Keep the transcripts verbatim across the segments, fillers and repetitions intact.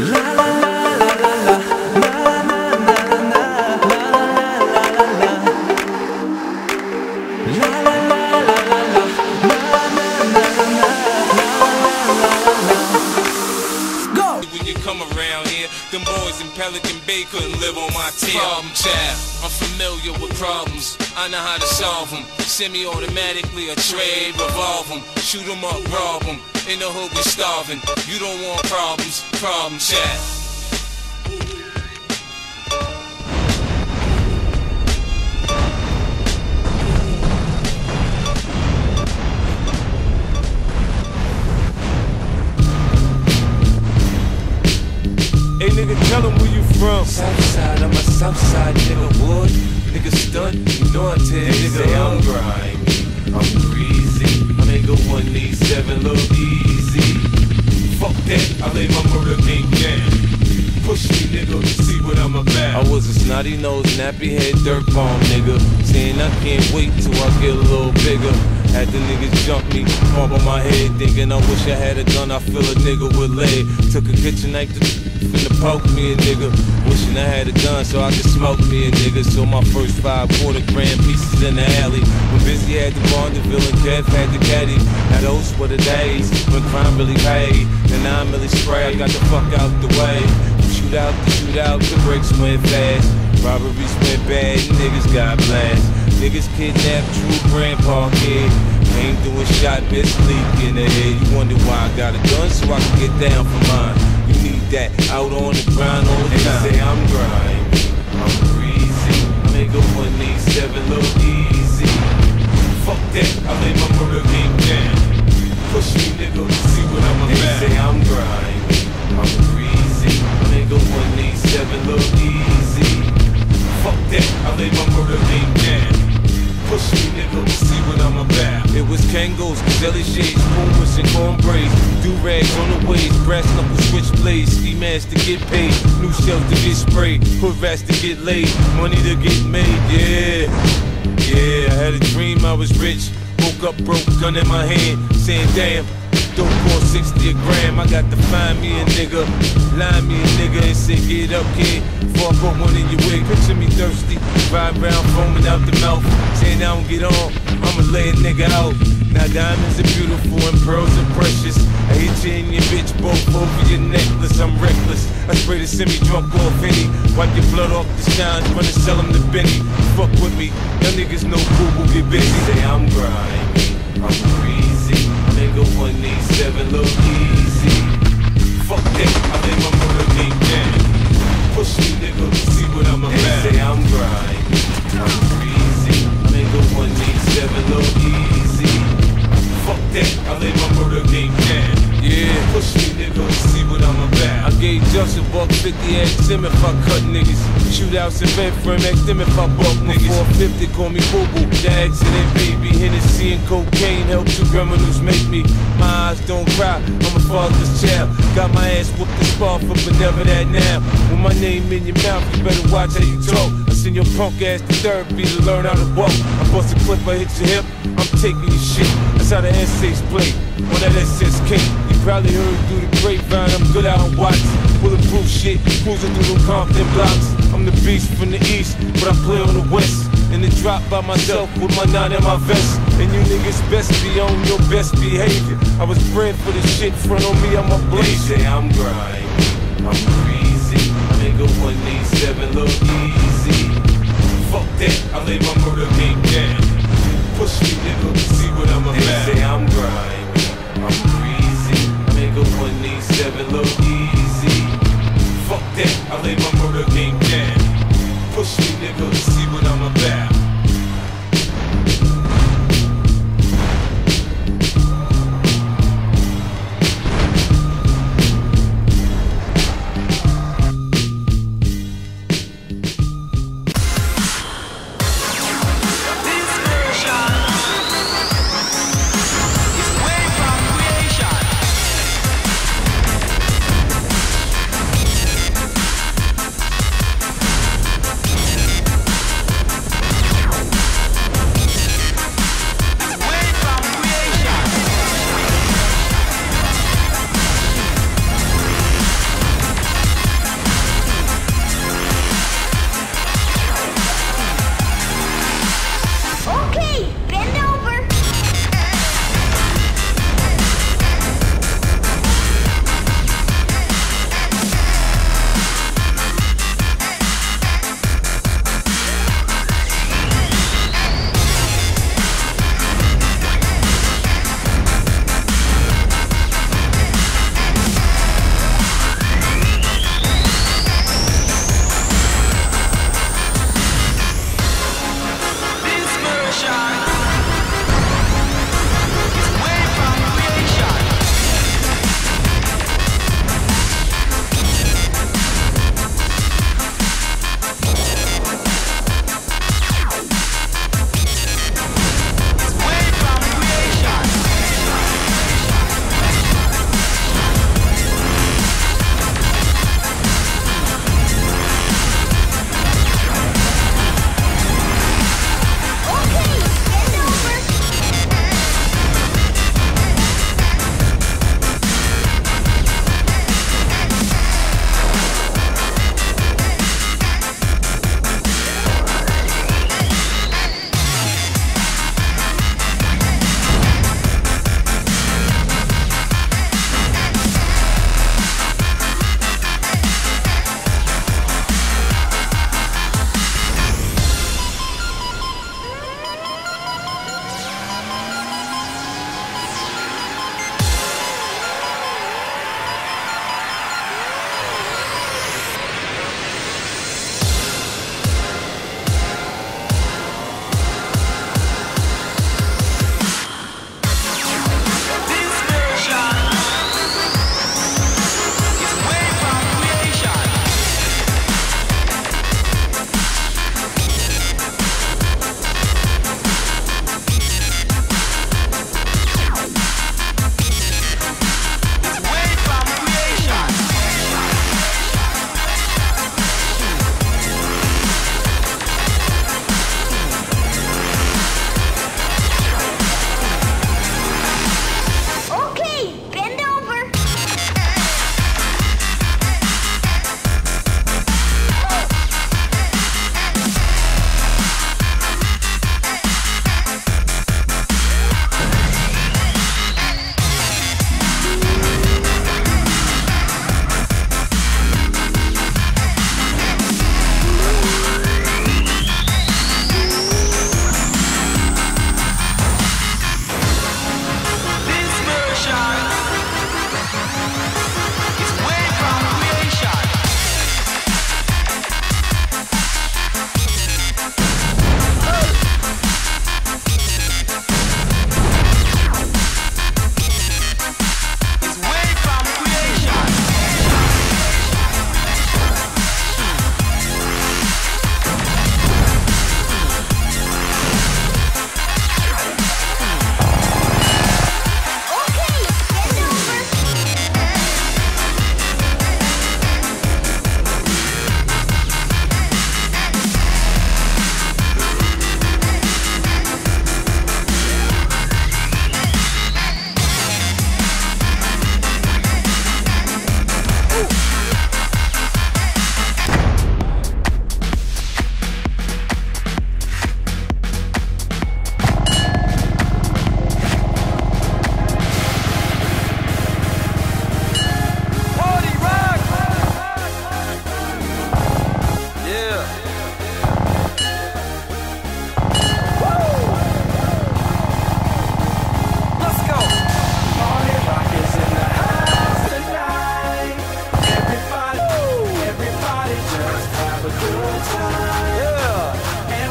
Pelican Bay couldn't live on my tail. Problem child, I'm familiar with problems. I know how to solve them. Semi-automatically, a trade, revolve them. Shoot them up, rob them. In the hood, we starving. You don't want problems, problem child. Hey nigga, tell them where you from. Southside, I'm a Southside nigga, wood. Nigga stunt, you know I tell you, nigga, I'm grimy, I'm greasy. I make a one eighty-seven look easy. Fuck that, I lay my murder game down. Push me, nigga, see what I'm about. I was a snotty nose, nappy head, dirt bomb nigga. Saying I can't wait till I get a little bigger. Had the niggas jump me, pump on my head, thinking I wish I had a gun. I feel a nigga with lead. Took a kitchen knife to finna poke me a nigga. Wishing I had a gun so I could smoke me a nigga. So my first five quarter grand pieces in the alley. When Busy had the Bonneville and Kev had the caddy. Now those were the days when crime really paid. And now I'm really spray, I got the fuck out the way. Shoot out the shoot out, the brakes went fast. Robberies went bad, niggas got blast. Niggas kidnapped true grandpa kid. Ain't doing shot, bitch, leak in the head. You wonder why I got a gun so I can get down for mine. You need that out on the grind all the time. They say I'm grimy, I'm greasy. I make a one eighty-seven look easy. Fuck that, I lay my murder game down. Push me, nigga, see what I'm about. They say I'm grimy, I'm greasy. I make a one eighty-seven look easy. Fuck that, I lay my murder game down. Push me, nigga, see what I'm about. It was Kangos, jelly shades, Pumas and corn braids. Do-rags on the waist, brass knuckle switchblades. Ski masks to get paid, new shells to get sprayed. Hood rats to get laid, money to get made, yeah. Yeah, I had a dream I was rich. Woke up broke, gun in my hand, saying damn. Don't cost sixty a gram, I got to find me a nigga. Line me a nigga and say get up kid. Before I put one in your wig, picture me thirsty. Ride round foaming out the mouth. Saying I don't get on, I'ma lay a nigga out. Now diamonds are beautiful and pearls are precious. I hit you in your bitch, both over your necklace. I'm reckless, I spray the semi-drunk off any. Wipe your blood off the shines, run and sell them to Benny. Fuck with me, y'all niggas know cool, will get busy. They say I'm grimy, I'm greasy. Nigga one eighty-seven look easy. Fuck that, I lay my murder game down. Push me, nigga, see what I'm about. They say I'm grimy, I'm greasy. Nigga one eighty-seven look easy. Fuck that, I lay my murder game down. Yeah, push me, nigga, see what I'm about. I gave Just a buck fifty, asked him if I cut niggas. Shootouts and bed frame, asked him if I buck niggas. four fifty, call me boo boo. The accident, baby. Hennessy and cocaine help two criminals make me. My eyes don't cry, I'm a father's child. Got my ass whooped and sparred for, but never that now. With my name in your mouth, you better watch how you talk. I send your punk ass to therapy to learn how to walk. I bust a clip, I hit your hip, I'm taking your shit. That's how the S A's play, on that S S K. You probably heard through the grapevine, I'm good out on watch. Bulletproof shit, cruising through them Compton blocks. I'm the beast from the east, but I play on the west. In the drop by myself with my nine in my vest. And you niggas best be on your best behavior. I was bred for this shit, front on me, I'm a blaze. They say I'm grimy, I'm greasy. Nigga one eighty-seven look easy. Fuck that, I lay my murder game down. Push me, nigga, see what I'm about. They say I'm grimy, I'm greasy. Nigga one eighty-seven look easy. Fuck that, I lay my murder game down. Push me, nigga, see what I'm about.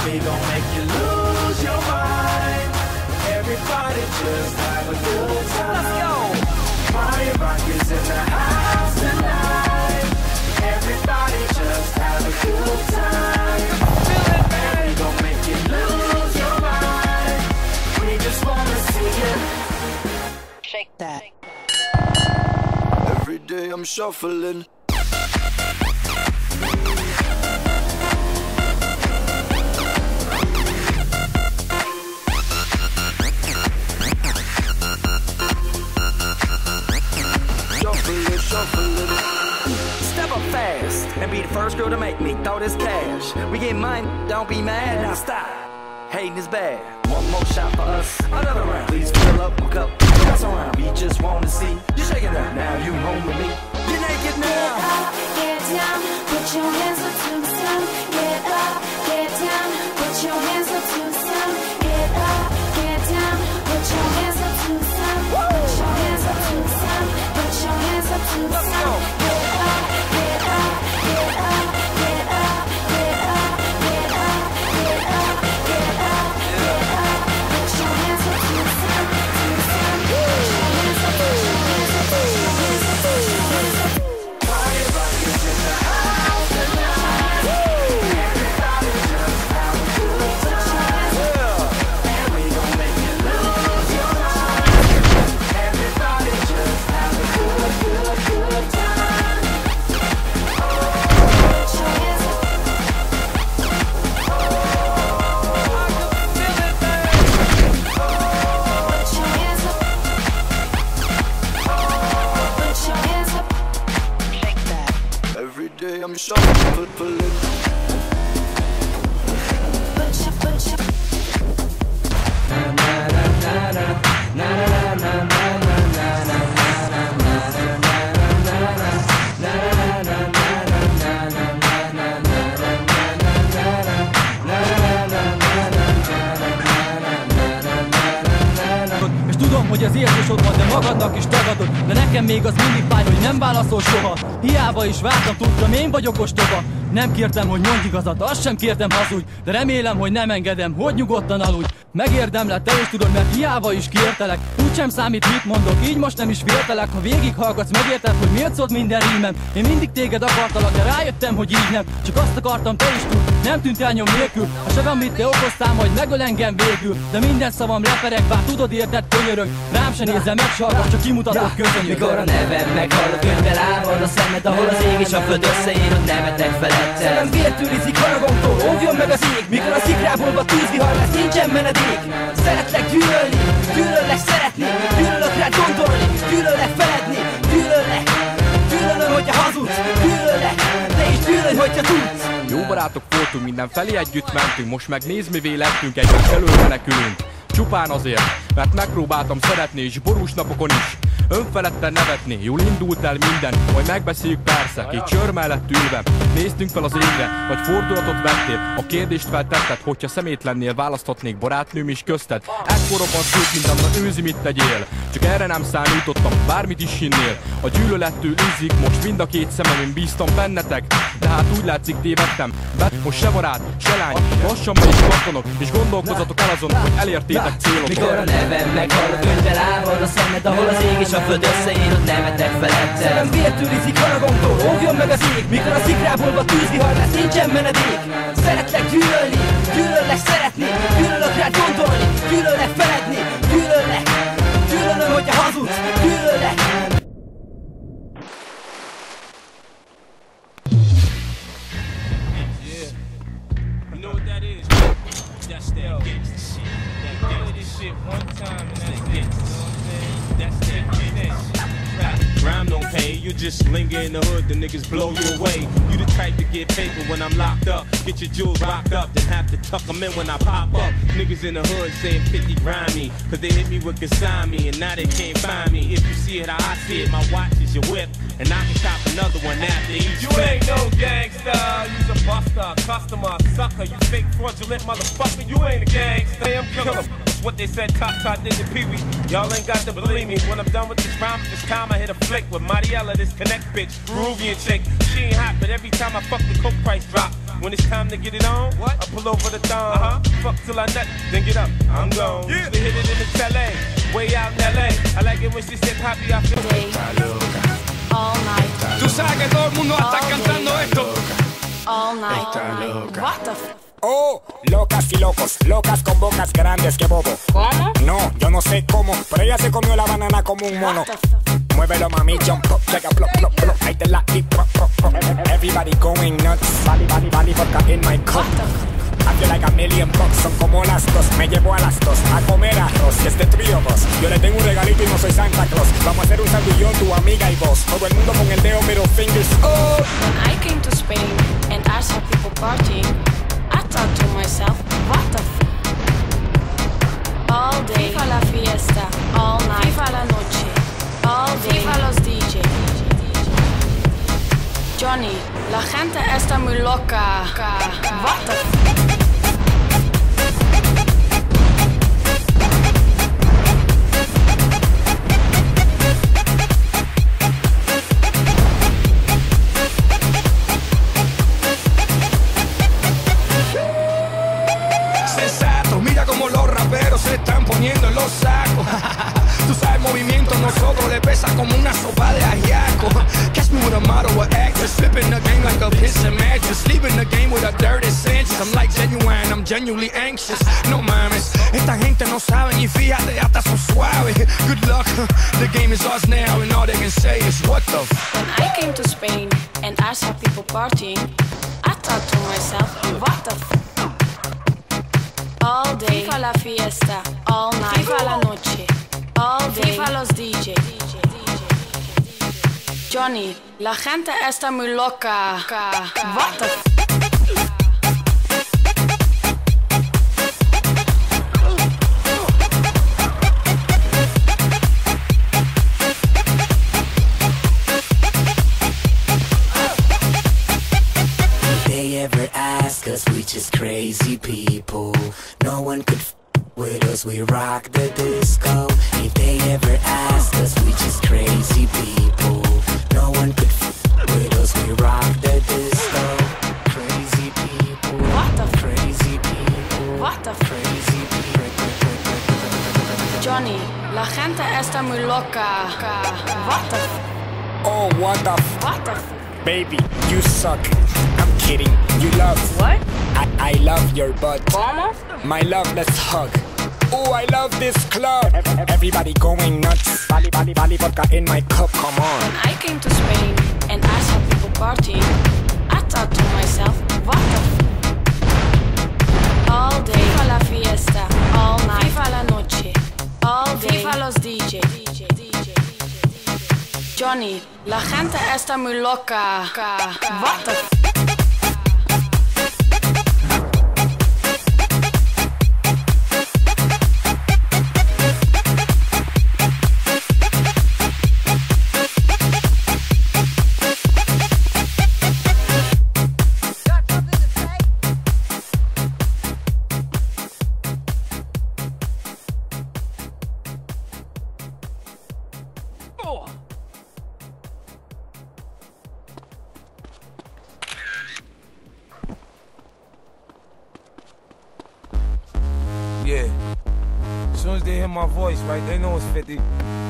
we gon' make you lose your mind. Everybody just have a good time. Let's go. Party Rock is in the house tonight. Everybody just have a good time. And we gon' make you lose your mind. We just wanna see you shake that. Every day I'm shuffling. Shuffling, shuffling. Step up fast and be the first girl to make me throw this cash. We get mine, don't be mad. Now stop, hating is bad. One more shot for us, another round. Please fill up, hook up, pass around. We just wanna see you shake it up. Now you home with me. You're naked now. Get up, get down, put your hands up to the sun. Get up, get down, put your hands up to the sun. Get up, get down, put your hands up to the sun. Put your hands up to the sun. Put your hands up to the sun. Get up, get up, get up, get up, get up, get up, get up, get up, get up. Put your hands up to the sun, to the sun. Put your hands up, put your hands up, put your hands up, put your hands up. Party Rock is in the house tonight. Everybody just have a good time. And we gon' make you lose your mind. Everybody just have a good, good, good time. Put your hands up. Put your hands up. Put your hands up. Shake that. Every day I'm shuffling. Put your, put your. És tudom, hogy ez érzésod van, de magadnak is tagadod. De nekem még az mindig fáj, hogy nem válaszol soha. Hiába is vártam, tudtam, én vagyok ostoba. Nem kértem, hogy mondj igazat, azt sem kértem, hazudj. De remélem, hogy nem engedem, hogy nyugodtan aludj. Megérdemled, te is tudod, mert hiába is kértelek. Úgysem számít, mit mondok, így most nem is féltelek. Ha végighallgatsz, megérted, hogy miért szólt minden rímem. Én mindig téged akartalak, de rájöttem, hogy így nem. Csak azt akartam, te is tud, nem tűnt el nyom nélkül. A sem, amit te okoztál, majd megöl engem végül. De minden szavam lepereg, bár tudod, érted, könyörög. Rám se nézzel meg, sarkas, csak kimutatod, köszönjük. Mikor a nevem meghal a könyvvel árvad a szemed, ahol az ég és a föld összeér, hogy nevetek felettem. Szemem vértűrizik haragomtól, óvjon meg az ég. Mikor a szikrából va tűzvihar lesz, nincsen menedék. Szeretlek gyűlölni, gyűlöllek szeretni, gyűlölök rád gondolni, gyűlöllek feledni, gyűlöllek. Gyűlölöm, hogyha hazudsz, gyűlöllek. Te is gyűlölj, hogyha tudsz. Jó barátok voltunk, mindenfelé együtt mentünk. Most meg nézd, mivé lettünk, együtt elől menekülünk. Csupán azért, mert megpróbáltam szeretni, és borús napokon is önfeledten nevetni. Jól indult el minden, majd megbeszéljük persze. Két sör mellett ülve néztünk fel az égre, vagy fordulatot vettél. A kérdést feltetted, hogyha szemét lennél, választhatnék barátnőm is közted. Ekkoromban szült mindenben őzi, mit tegyél. Csak erre nem számítottam, bármit is hinnél. A gyűlölettől izzik, most mind a két szemem, én bíztam bennetek. De hát úgy látszik, tévedtem, bet most se barát, se lány. Lassan meg is kattanok, és gondolkozatok el azon, hogy elértétek célokat. Mikor a nevem meghal a könyvvel árvad a szemed, ahol az ég és a föld összeér, hogy nevetek felettem. Szemem vértűrizik haragomtól, óvjon meg az ég. Mikor a szikrából va tűzvihar lesz, nincsen menedék. Szeretlek gyűlölni, gyűlöllek szeretni, gyűlölök rád gondolni, gyűlöllek feledni, gyűlöllek. Gyűlölöm, hogyha hazudsz, gyűlöllek. You know what that is? That's that gangsta shit. That gangsta shit one time and that's it. You know what I'm saying? That's that gangsta shit. Rhyme don't pay, you just linger in the hood, the niggas blow you away. You the type to get paper when I'm locked up. Get your jewels rocked up, then have to tuck them in when I pop up. Niggas in the hood saying fifty grimy, cause they hit me with Kasami and now they can't find me. If you see it how I see it, my watch is your whip, and I can cop another one after each. You ain't no gangsta, you's a buster, customer, sucker. You fake fraudulent motherfucker, you ain't a gangsta. I'm kill 'em. That's what they said, Top Top did to Pee-wee. Y'all ain't got to believe me. When I'm done with this rhyme, this time I hit a flick with Mariella, this connect bitch, Peruvian chick. She ain't hot, but every time I fuck the coke price drop. When it's time to get it on, what? I pull over the thumb. Uh-huh. Fuck till I nut, then get up, I'm gone. Yeah. They hit it in the Tele, way out in L A. I like it when she said, Papi, I feel Day, all night. Tú sabes que todo el mundo va a estar cantando esto. All night. What the f? Oh, locas y locos, locas con bocas grandes que bobo. ¿Cómo? No, yo no sé cómo, pero ella se comió la banana como un mono. Muévelo mami, jump up, llega plop, plop, plop. Ahí te la y prop, prop, prop. Everybody going nuts. Vali, vali, vali, vodka in my cup. I feel like a million bucks, son como las dos. Me llevo a las dos a comer arroz, y es de trío dos. Yo le tengo un regalito y no soy Santa Claus. Vamos a hacer un sandillón, tu amiga y vos. Todo el mundo con el dedo middle fingers. Oh. When I came to Spain and I saw people partying, I thought to myself, what the f? All day, viva la fiesta, all night, viva la noche, all day, viva los D J. Johnny, la gente está muy loca. What the f? Se están poniendo en los sacos. Tú sabes, el movimiento a nosotros le pesa como una sopa de ajiaco. Catch me with a model or actress, flipping the game like a piston mattress, leaving the game with a dirty cinch. I'm like genuine, I'm genuinely anxious. No mames, esta gente no sabe ni fíjate, hasta son suaves. Good luck, the game is ours now, and all they can say is what the f. When I came to Spain and I saw people partying, I thought to myself, what the f? All day, viva la fiesta, all night, viva la noche, all day, viva los D J. Johnny, la gente está muy loca. What the f? Ever ask us, we just crazy people. No one could f with us, we rock the disco. If they ever ask us, we just crazy people. No one could f with us, we rock the disco. Crazy people. What the f? Crazy people. What the f? Crazy people. Johnny, la gente está muy loca. What the f? Oh, what the f? What the f? Baby, you suck. I'm kidding. You love. What? I, I love your butt. ¿Cómo? My love, let's hug. Oh, I love this club. Everybody going nuts. Vali, vali, vali, vodka in my cup. Come on. When I came to Spain and I saw people partying, I thought to myself, what the f? All day, viva la fiesta, all night, viva la noche, all day, viva los D J. Johnny, la gente está muy loca. What the f? Yeah. As soon as they hear my voice, right, they know it's fifty. As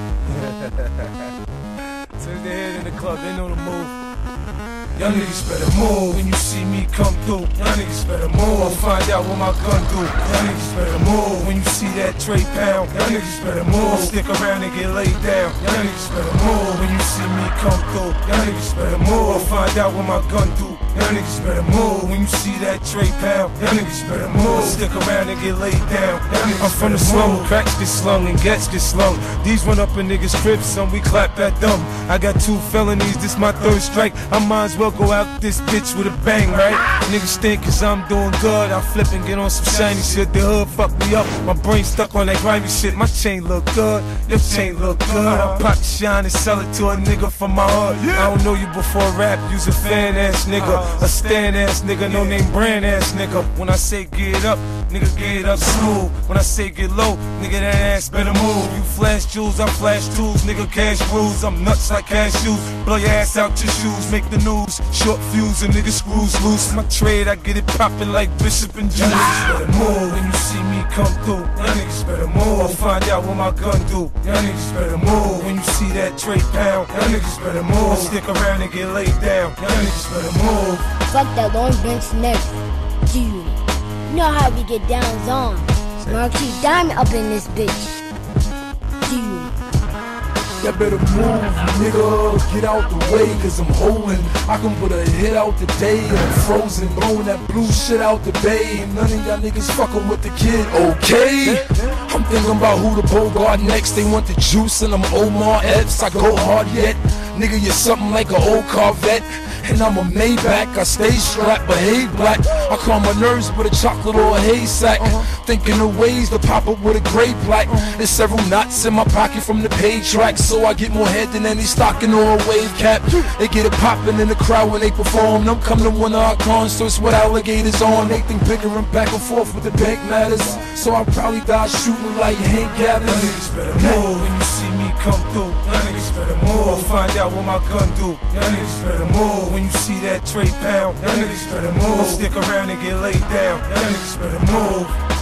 soon as they hear it in the club, they know the move. Y'all niggas better move when you see me come through. Y'all niggas better move. I'll find out what my gun do. Y'all niggas better move when you see that Trey pound. Y'all niggas better move. Stick around and get laid down. Y'all niggas better move when you see me come through. Y'all niggas better move. I'll find out what my gun do. Y'all niggas better move when you see that Trey pound. Y'all niggas better move. Stick around and get laid down. I'm from the slum, cracks get slung and gats get slung. These run up in niggas' cribs, son, we clap at them. I got two felonies, this my third strike. I might as well go out this bitch with a bang, right? Niggas think cause I'm doing good, I flip and get on some shiny shit. The hood fuck me up, my brain stuck on that grimy shit. My chain look good, your chain look good. I pop shine and sell it to a nigga from my hood. I don't know you before rap, use a fan ass nigga, a stand ass nigga, no name brand ass nigga. When I say get up, nigga get up smooth. When I say get low, nigga that ass better move. You flash jewels, I flash tools, nigga cash rules. I'm nuts like cashews, blow your ass out your shoes, make the news. Short fuse and nigga screws loose. My trade, I get it poppin' like Bishop and Juice. Y'all niggas better move when you see me come through. Y'all niggas better move. I'll find out what my gun do. Y'all niggas better move when you see that Trey pound. Y'all niggas better move. I'll stick around and get laid down. Y'all niggas better move. Fuck that long bench next. Dude, you know how we get down zone. Marquis Diamond up in this bitch. Dude. Y'all better move, nigga, get out the way, cause I'm holding. I can put a hit out today, and I'm frozen, blowing that blue shit out the bay. None of y'all niggas fucking with the kid, okay? I'm thinking about who to Bogart next. They want the juice and I'm Omar Epps. I go hard yet, nigga, you're something like an old Corvette. And I'm a Maybach, I stay strapped, but hey black, I calm my nerves with a chocolate or a haystack. uh-huh. Thinking of ways to pop up with a gray black. uh-huh. There's several knots in my pocket from the paid track, so I get more head than any stocking or a wave cap. They get it popping in the crowd when they perform. Them come to one of our concerts with alligators on. They think bigger and back and forth with the bank matters, so I'll probably die shooting like Hank Gathers. Y'all niggas better move when you see me come through. Y'all niggas better move. I'll find out what my gun do. Y'all niggas better move when you see that Trey pound. Y'all niggas better move. I'll stick around and get laid down. Y'all niggas better move.